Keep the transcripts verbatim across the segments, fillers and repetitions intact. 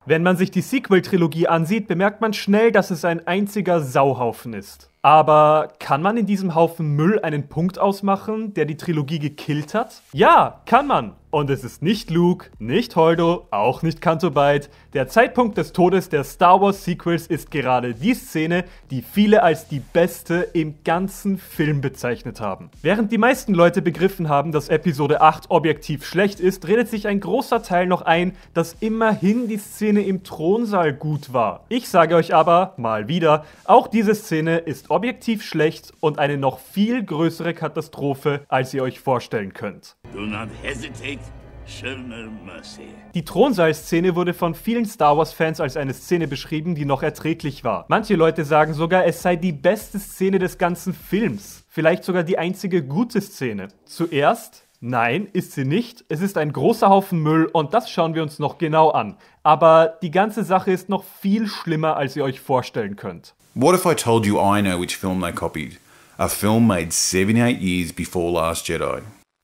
Wenn man sich die Sequel-Trilogie ansieht, bemerkt man schnell, dass es ein einziger Sauhaufen ist. Aber kann man in diesem Haufen Müll einen Punkt ausmachen, der die Trilogie gekillt hat? Ja, kann man. Und es ist nicht Luke, nicht Holdo, auch nicht Canto Bight. Der Zeitpunkt des Todes der Star Wars Sequels ist gerade die Szene, die viele als die beste im ganzen Film bezeichnet haben. Während die meisten Leute begriffen haben, dass Episode acht objektiv schlecht ist, redet sich ein großer Teil noch ein, dass immerhin die Szene im Thronsaal gut war. Ich sage euch aber, mal wieder, auch diese Szene ist objektiv schlecht und eine noch viel größere Katastrophe, als ihr euch vorstellen könnt. Do not hesitate. Show no mercy. Die Thronsaal-Szene wurde von vielen Star Wars-Fans als eine Szene beschrieben, die noch erträglich war. Manche Leute sagen sogar, es sei die beste Szene des ganzen Films. Vielleicht sogar die einzige gute Szene. Zuerst, nein, ist sie nicht. Es ist ein großer Haufen Müll und das schauen wir uns noch genau an. Aber die ganze Sache ist noch viel schlimmer, als ihr euch vorstellen könnt. What if I told you I know which film they copied? A film made seventy-eight years before Last Jedi.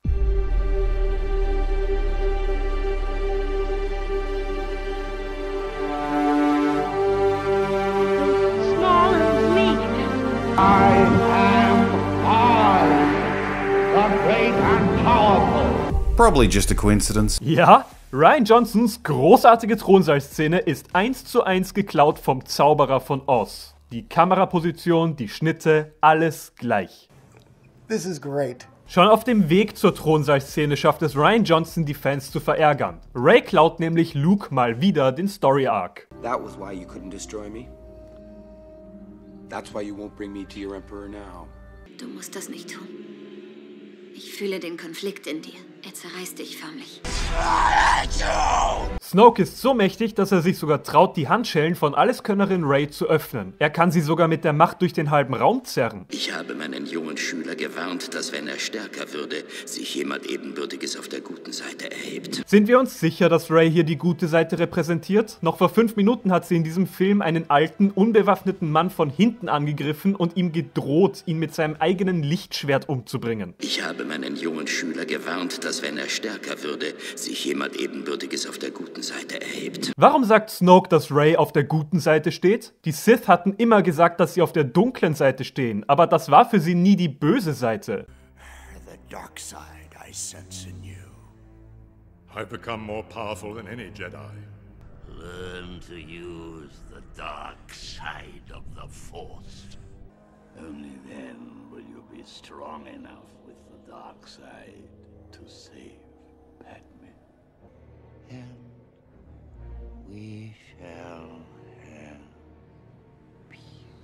I am I, the great and powerful. Probably just a coincidence. Ja, Rian Johnsons großartige Thronsaal-Szene ist eins zu eins geklaut vom Zauberer von Oz. Die Kameraposition, die Schnitte, alles gleich. This is great. Schon auf dem Weg zur Thronsaal-Szene schafft es Rian Johnson, die Fans zu verärgern. Rey klaut nämlich Luke mal wieder den Story-Arc. That was why you couldn't destroy me. That's why you won't bring me to your Emperor now. Du musst das nicht tun. Ich fühle den Konflikt in dir. Er zerreißt dich förmlich. Snoke ist so mächtig, dass er sich sogar traut, die Handschellen von Alleskönnerin Rey zu öffnen. Er kann sie sogar mit der Macht durch den halben Raum zerren. Ich habe meinen jungen Schüler gewarnt, dass wenn er stärker würde, sich jemand Ebenbürtiges auf der guten Seite erhebt. Sind wir uns sicher, dass Rey hier die gute Seite repräsentiert? Noch vor fünf Minuten hat sie in diesem Film einen alten, unbewaffneten Mann von hinten angegriffen und ihm gedroht, ihn mit seinem eigenen Lichtschwert umzubringen. Ich habe meinen jungen Schüler gewarnt, dass wenn er stärker würde, sich jemand Ebenbürtiges auf der guten Seite erhebt. Warum sagt Snoke, dass Rey auf der guten Seite steht? Die Sith hatten immer gesagt, dass sie auf der dunklen Seite stehen, aber das war für sie nie die böse Seite. The dark side I sense in you. I've become more powerful than any Jedi. Learn to use the dark side of the Force. Only then will you be strong enough with the dark side to save Padme. And we shall have peace.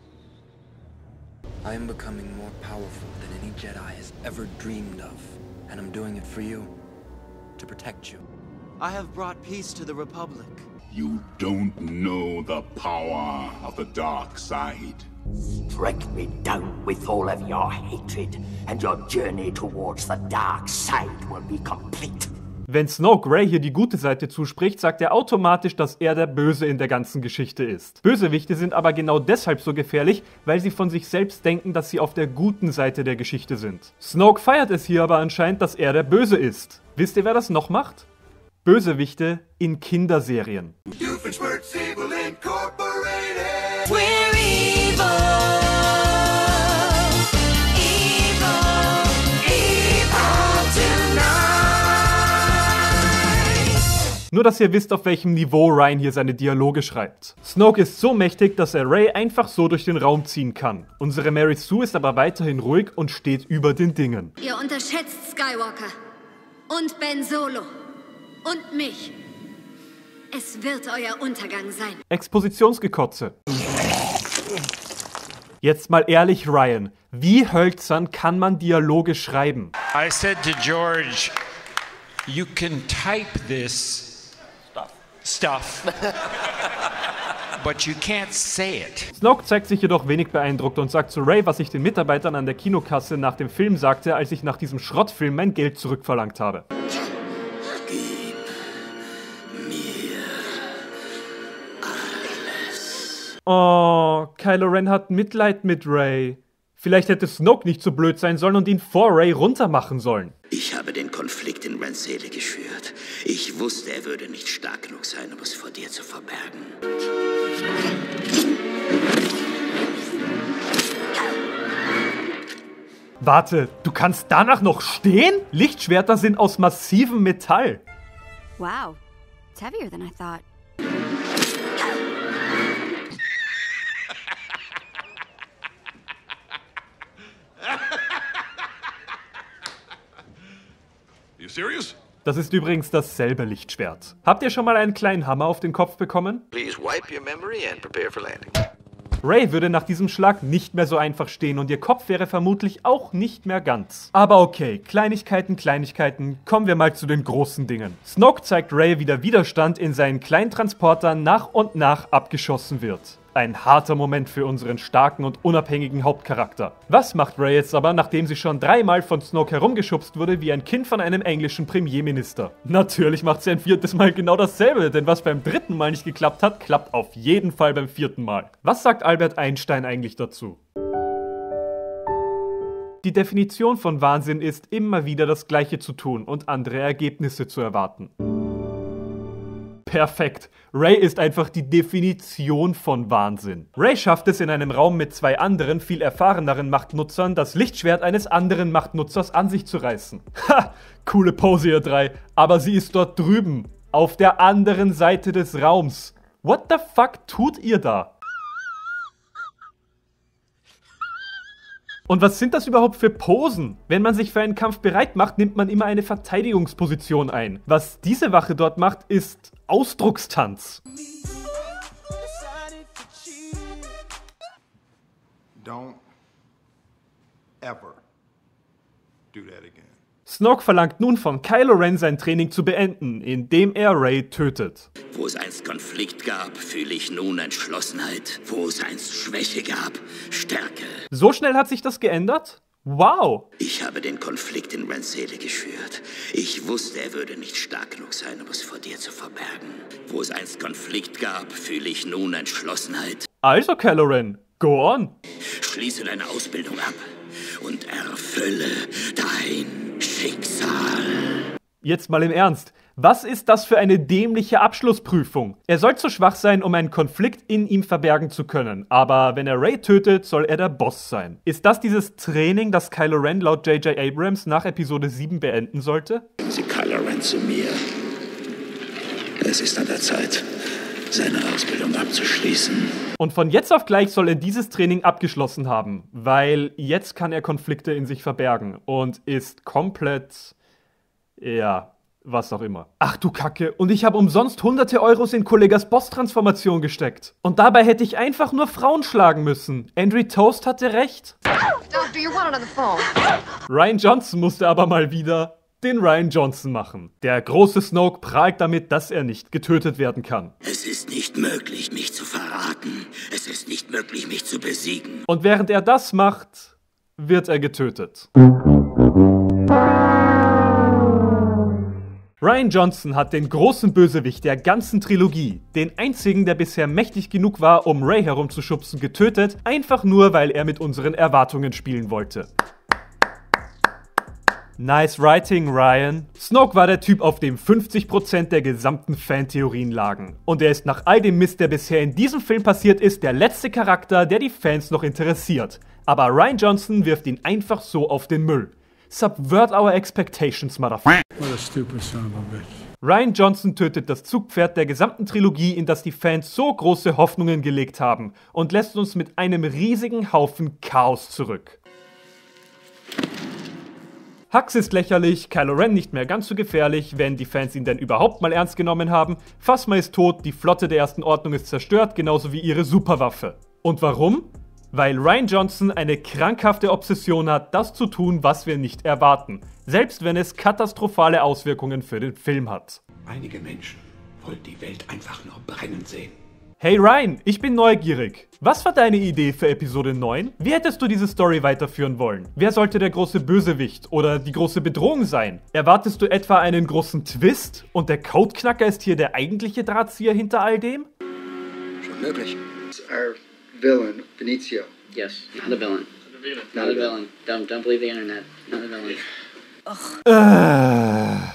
I am becoming more powerful than any Jedi has ever dreamed of, and I'm doing it for you, to protect you. I have brought peace to the Republic. You don't know the power of the dark side. Strike me down with all of your hatred, and your journey towards the dark side will be complete. Wenn Snoke Rey hier die gute Seite zuspricht, sagt er automatisch, dass er der Böse in der ganzen Geschichte ist. Bösewichte sind aber genau deshalb so gefährlich, weil sie von sich selbst denken, dass sie auf der guten Seite der Geschichte sind. Snoke feiert es hier aber anscheinend, dass er der Böse ist. Wisst ihr, wer das noch macht? Bösewichte in Kinderserien. Nur, dass ihr wisst, auf welchem Niveau Rian hier seine Dialoge schreibt. Snoke ist so mächtig, dass er Rey einfach so durch den Raum ziehen kann. Unsere Mary Sue ist aber weiterhin ruhig und steht über den Dingen. Ihr unterschätzt Skywalker und Ben Solo und mich. Es wird euer Untergang sein. Expositionsgekotze. Jetzt mal ehrlich, Rian. Wie hölzern kann man Dialoge schreiben? I said to George, you can type this stuff, but you can't say it. Snoke zeigt sich jedoch wenig beeindruckt und sagt zu Rey, was ich den Mitarbeitern an der Kinokasse nach dem Film sagte, als ich nach diesem Schrottfilm mein Geld zurückverlangt habe. Gib mir alles. Oh, Kylo Ren hat Mitleid mit Rey. Vielleicht hätte Snoke nicht so blöd sein sollen und ihn vor Rey runtermachen sollen. Ich habe den Konflikt in Rens Seele geschürt. Ich wusste, er würde nicht stark genug sein, um es vor dir zu verbergen. Warte, du kannst danach noch stehen? Lichtschwerter sind aus massivem Metall. Wow, it's heavier than I thought. You serious? Das ist übrigens dasselbe Lichtschwert. Habt ihr schon mal einen kleinen Hammer auf den Kopf bekommen? Please wipe your memory and prepare for landing. Rey würde nach diesem Schlag nicht mehr so einfach stehen und ihr Kopf wäre vermutlich auch nicht mehr ganz. Aber okay, Kleinigkeiten, Kleinigkeiten, kommen wir mal zu den großen Dingen. Snoke zeigt Rey, wie der Widerstand in seinen kleinen Transportern nach und nach abgeschossen wird. Ein harter Moment für unseren starken und unabhängigen Hauptcharakter. Was macht Rey jetzt aber, nachdem sie schon dreimal von Snoke herumgeschubst wurde wie ein Kind von einem englischen Premierminister? Natürlich macht sie ein viertes Mal genau dasselbe, denn was beim dritten Mal nicht geklappt hat, klappt auf jeden Fall beim vierten Mal. Was sagt Albert Einstein eigentlich dazu? Die Definition von Wahnsinn ist, immer wieder das Gleiche zu tun und andere Ergebnisse zu erwarten. Perfekt. Rey ist einfach die Definition von Wahnsinn. Rey schafft es in einem Raum mit zwei anderen, viel erfahreneren Machtnutzern, das Lichtschwert eines anderen Machtnutzers an sich zu reißen. Ha! Coole Pose, ihr drei. Aber sie ist dort drüben. Auf der anderen Seite des Raums. What the fuck tut ihr da? Und was sind das überhaupt für Posen? Wenn man sich für einen Kampf bereit macht, nimmt man immer eine Verteidigungsposition ein. Was diese Wache dort macht, ist Ausdruckstanz. Don't ever do that again. Snoke verlangt nun von Kylo Ren sein Training zu beenden, indem er Rey tötet. Wo es einst Konflikt gab, fühle ich nun Entschlossenheit. Wo es einst Schwäche gab, Stärke. So schnell hat sich das geändert? Wow! Ich habe den Konflikt in Rens Seele geschürt. Ich wusste, er würde nicht stark genug sein, um es vor dir zu verbergen. Wo es einst Konflikt gab, fühle ich nun Entschlossenheit. Also, Kylo Ren, go on! Schließe deine Ausbildung ab und erfülle dein Schicksal. Jetzt mal im Ernst. Was ist das für eine dämliche Abschlussprüfung? Er soll zu schwach sein, um einen Konflikt in ihm verbergen zu können. Aber wenn er Rey tötet, soll er der Boss sein. Ist das dieses Training, das Kylo Ren laut J J Abrams nach Episode sieben beenden sollte? Bringen Sie Kylo Ren zu mir. Es ist an der Zeit, seine Ausbildung abzuschließen. Und von jetzt auf gleich soll er dieses Training abgeschlossen haben. Weil jetzt kann er Konflikte in sich verbergen. Und ist komplett... ja... was auch immer. Ach du Kacke, und ich habe umsonst hunderte Euros in Kollegas Boss-Transformation gesteckt. Und dabei hätte ich einfach nur Frauen schlagen müssen. Andrew Toast hatte recht. Doctor, you wanted on the phone. Rian Johnson musste aber mal wieder den Rian Johnson machen. Der große Snoke prahlt damit, dass er nicht getötet werden kann. Es ist nicht möglich, mich zu verraten. Es ist nicht möglich, mich zu besiegen. Und während er das macht, wird er getötet. Rian Johnson hat den großen Bösewicht der ganzen Trilogie, den einzigen, der bisher mächtig genug war, um Rey herumzuschubsen, getötet, einfach nur, weil er mit unseren Erwartungen spielen wollte. Nice writing, Ryan. Snoke war der Typ, auf dem fünfzig Prozent der gesamten Fantheorien lagen. Und er ist nach all dem Mist, der bisher in diesem Film passiert ist, der letzte Charakter, der die Fans noch interessiert. Aber Rian Johnson wirft ihn einfach so auf den Müll. Subvert our expectations, motherfucker. What a stupid son of a bitch. Rian Johnson tötet das Zugpferd der gesamten Trilogie, in das die Fans so große Hoffnungen gelegt haben, und lässt uns mit einem riesigen Haufen Chaos zurück. Hux ist lächerlich, Kylo Ren nicht mehr ganz so gefährlich, wenn die Fans ihn denn überhaupt mal ernst genommen haben, Phasma ist tot, die Flotte der Ersten Ordnung ist zerstört, genauso wie ihre Superwaffe. Und warum? Weil Rian Johnson eine krankhafte Obsession hat, das zu tun, was wir nicht erwarten. Selbst wenn es katastrophale Auswirkungen für den Film hat. Einige Menschen wollen die Welt einfach nur brennen sehen. Hey Ryan, ich bin neugierig. Was war deine Idee für Episode neun? Wie hättest du diese Story weiterführen wollen? Wer sollte der große Bösewicht oder die große Bedrohung sein? Erwartest du etwa einen großen Twist? Und der Codeknacker ist hier der eigentliche Drahtzieher hinter all dem? Schon möglich. Our villain, Benicio. Yes, not a villain. Not a villain. Don't, don't believe the internet. Not a villain. Äh,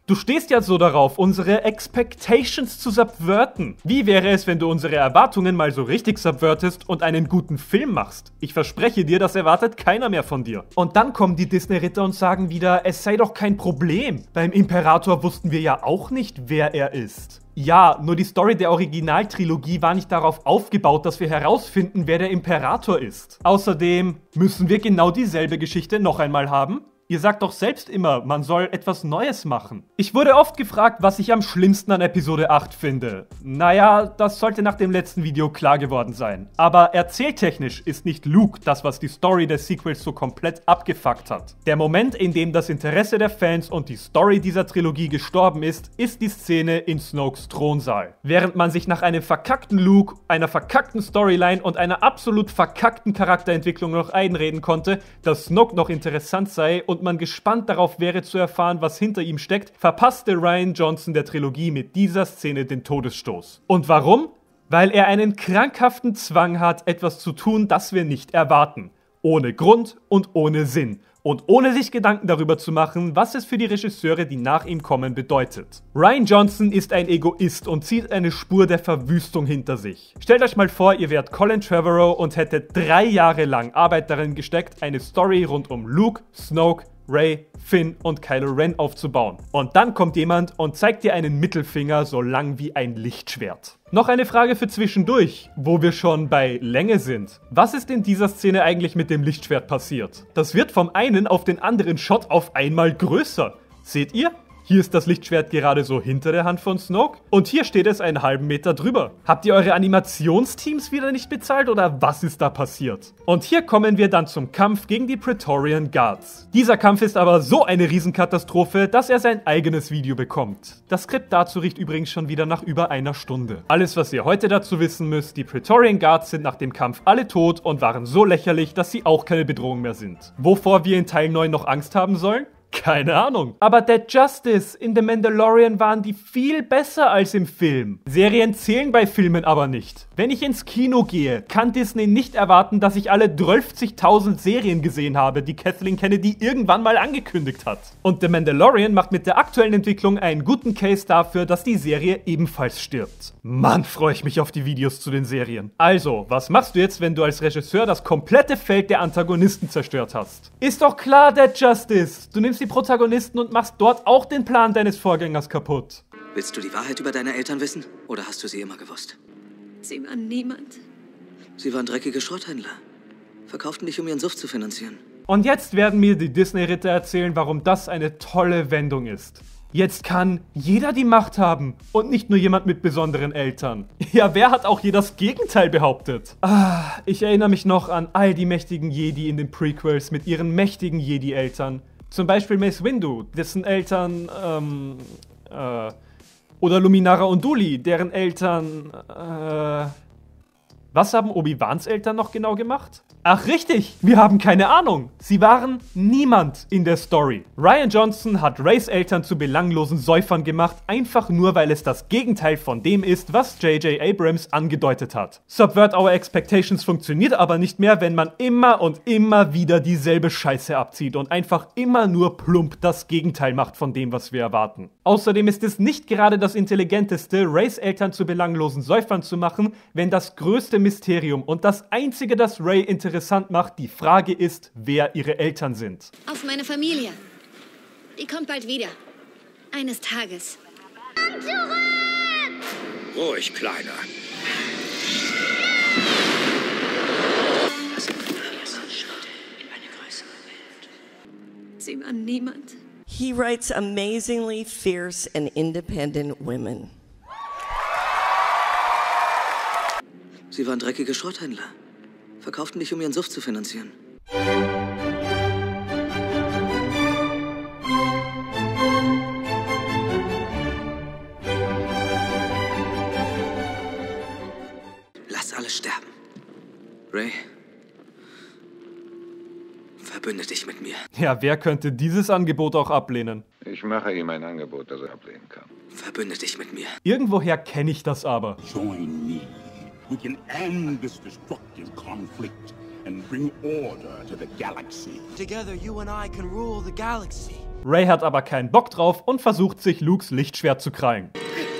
Du stehst ja so darauf, unsere Expectations zu subverten. Wie wäre es, wenn du unsere Erwartungen mal so richtig subvertest und einen guten Film machst? Ich verspreche dir, das erwartet keiner mehr von dir. Und dann kommen die Disney-Ritter und sagen wieder, es sei doch kein Problem. Beim Imperator wussten wir ja auch nicht, wer er ist. Ja, nur die Story der Originaltrilogie war nicht darauf aufgebaut, dass wir herausfinden, wer der Imperator ist. Außerdem müssen wir genau dieselbe Geschichte noch einmal haben? Ihr sagt doch selbst immer, man soll etwas Neues machen. Ich wurde oft gefragt, was ich am schlimmsten an Episode acht finde. Naja, das sollte nach dem letzten Video klar geworden sein. Aber erzähltechnisch ist nicht Luke das, was die Story des Sequels so komplett abgefuckt hat. Der Moment, in dem das Interesse der Fans und die Story dieser Trilogie gestorben ist, ist die Szene in Snokes Thronsaal. Während man sich nach einem verkackten Luke, einer verkackten Storyline und einer absolut verkackten Charakterentwicklung noch einreden konnte, dass Snoke noch interessant sei und und man gespannt darauf wäre zu erfahren, was hinter ihm steckt, verpasste Rian Johnson der Trilogie mit dieser Szene den Todesstoß. Und warum? Weil er einen krankhaften Zwang hat, etwas zu tun, das wir nicht erwarten. Ohne Grund und ohne Sinn. Und ohne sich Gedanken darüber zu machen, was es für die Regisseure, die nach ihm kommen, bedeutet. Rian Johnson ist ein Egoist und zieht eine Spur der Verwüstung hinter sich. Stellt euch mal vor, ihr wärt Colin Trevorrow und hättet drei Jahre lang Arbeit darin gesteckt, eine Story rund um Luke, Snoke, Rey, Finn und Kylo Ren aufzubauen. Und dann kommt jemand und zeigt dir einen Mittelfinger so lang wie ein Lichtschwert. Noch eine Frage für zwischendurch, wo wir schon bei Länge sind. Was ist in dieser Szene eigentlich mit dem Lichtschwert passiert? Das wird vom einen auf den anderen Shot auf einmal größer. Seht ihr? Hier ist das Lichtschwert gerade so hinter der Hand von Snoke und hier steht es einen halben Meter drüber. Habt ihr eure Animationsteams wieder nicht bezahlt oder was ist da passiert? Und hier kommen wir dann zum Kampf gegen die Praetorian Guards. Dieser Kampf ist aber so eine Riesenkatastrophe, dass er sein eigenes Video bekommt. Das Skript dazu riecht übrigens schon wieder nach über einer Stunde. Alles, was ihr heute dazu wissen müsst, die Praetorian Guards sind nach dem Kampf alle tot und waren so lächerlich, dass sie auch keine Bedrohung mehr sind. Wovor wir in Teil neun noch Angst haben sollen? Keine Ahnung. Aber der Justice in The Mandalorian waren die viel besser als im Film. Serien zählen bei Filmen aber nicht. Wenn ich ins Kino gehe, kann Disney nicht erwarten, dass ich alle zwölfzigtausend Serien gesehen habe, die Kathleen Kennedy irgendwann mal angekündigt hat. Und The Mandalorian macht mit der aktuellen Entwicklung einen guten Case dafür, dass die Serie ebenfalls stirbt. Mann, freue ich mich auf die Videos zu den Serien. Also, was machst du jetzt, wenn du als Regisseur das komplette Feld der Antagonisten zerstört hast? Ist doch klar, der Justice. Du nimmst die Protagonisten und machst dort auch den Plan deines Vorgängers kaputt. Willst du die Wahrheit über deine Eltern wissen? Oder hast du sie immer gewusst? Sie waren niemand. Sie waren dreckige Schrotthändler. Verkauften dich, um ihren Suff zu finanzieren. Und jetzt werden mir die Disney-Ritter erzählen, warum das eine tolle Wendung ist. Jetzt kann jeder die Macht haben und nicht nur jemand mit besonderen Eltern. Ja, wer hat auch je das Gegenteil behauptet? Ah, ich erinnere mich noch an all die mächtigen Jedi in den Prequels mit ihren mächtigen Jedi-Eltern. Zum Beispiel Mace Windu, dessen Eltern, ähm, äh, oder Luminara Unduli, deren Eltern, äh, was haben Obi-Wans Eltern noch genau gemacht? Ach richtig, wir haben keine Ahnung. Sie waren niemand in der Story. Rian Johnson hat Reys Eltern zu belanglosen Säufern gemacht, einfach nur weil es das Gegenteil von dem ist, was J J Abrams angedeutet hat. Subvert Our Expectations funktioniert aber nicht mehr, wenn man immer und immer wieder dieselbe Scheiße abzieht und einfach immer nur plump das Gegenteil macht von dem, was wir erwarten. Außerdem ist es nicht gerade das Intelligenteste, Reys Eltern zu belanglosen Säufern zu machen, wenn das größte Mysterium und das einzige, das Rey interessant macht, die Frage ist, wer ihre Eltern sind. Auf meine Familie. Die kommt bald wieder. Eines Tages. Ruhig, Kleiner. Das sind die ersten Schritte in eine größere Welt. Sie waren niemand. He writes amazingly fierce and independent women. Sie waren dreckige Schrotthändler. Verkauften dich, um ihren Suff zu finanzieren. Lass alles sterben. Rey, verbünde dich mit mir. Ja, wer könnte dieses Angebot auch ablehnen? Ich mache ihm ein Angebot, das er ablehnen kann. Verbünde dich mit mir. Irgendwoher kenne ich das aber. Join me. We can end this destructive conflict and bring order to the galaxy. Together, you and I can rule the galaxy. Rey hat aber keinen Bock drauf und versucht sich Lukes Lichtschwert zu krallen.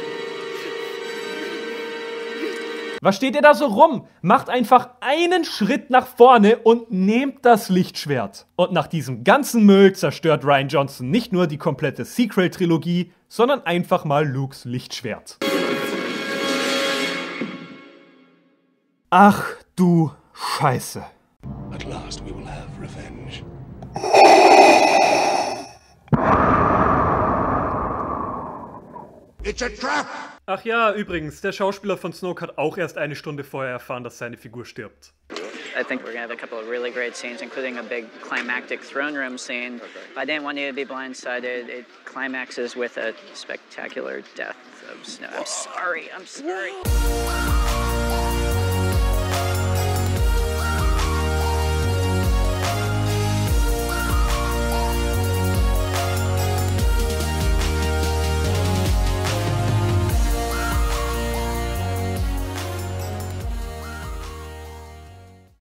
Was steht ihr da so rum? Macht einfach einen Schritt nach vorne und nehmt das Lichtschwert. Und nach diesem ganzen Müll zerstört Rian Johnson nicht nur die komplette Sequel-Trilogie, sondern einfach mal Lukes Lichtschwert. Ach du Scheiße. At last we will have revenge. It's a trap! Ach ja, übrigens, der Schauspieler von Snoke hat auch erst eine Stunde vorher erfahren, dass seine Figur stirbt. I think we're gonna have a couple of really great scenes, including a big climactic throne room scene. I didn't want you to be blindsided. It climaxes with a spectacular death of Snoke. I'm sorry, I'm sorry.